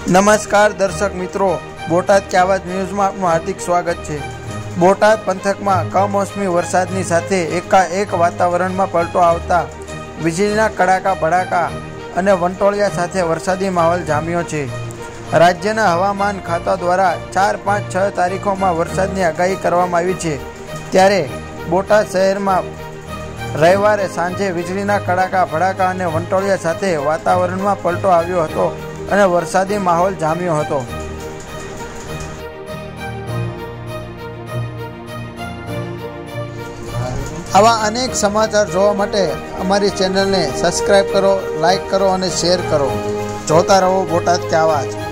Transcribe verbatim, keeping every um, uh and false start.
नमस्कार दर्शक मित्रों, बोटाद की आवाज न्यूज में आपનું हार्दिक स्वागत है। बोटाद पंथक में कमोसमी वरसादनी साथे एकाएक वातावरण में पलटो आवता वीजळीना कड़ाका भड़ाका अने वंटोळिया साथे वरसादी माहोल जाम्यो छे। राज्यना हवामान खाता द्वारा चार पांच छ तारीखों में वरसादनी आगाही करवामां आवी छे, त्यारे बोटाद शहर में रविवारे सांजे वीजळीना कड़ाका भड़ाका अने वंटोळिया साथे वातावरण में पलटो आव्यो हतो અને વરસાદી માહોલ જામ્યો હતો। આવા અનેક સમાચાર જોવા માટે અમારી ચેનલને સબસ્ક્રાઇબ કરો, લાઈક કરો અને શેર કરો। જોતા રહો બોટાદ की आवाज।